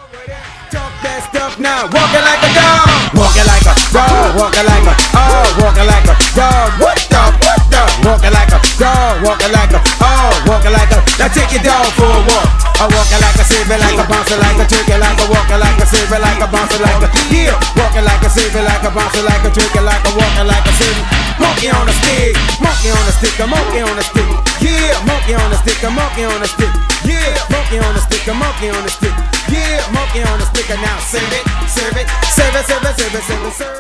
Talk that stuff now, walking like a dog, walking like a dog, walking like a, oh, walking like a dog, what dog, walking like a dog, walking like a, oh, walking like a, now take your dog for a walk. I walking like a saver, like a bouncer, like a tricker, like a walking like a saver, like a bouncer, like a, yeah, walking like a saver, like a bouncer, like a tricker, like a walking like a saver. Monkey on a stick, monkey on a stick, a monkey on a stick, yeah, monkey on a stick, a monkey on a stick, yeah, monkey on a stick, a monkey on a stick, yeah, monkey on a stick, and now serve it, serve it, serve it, serve it, serve it, serve it, serve it.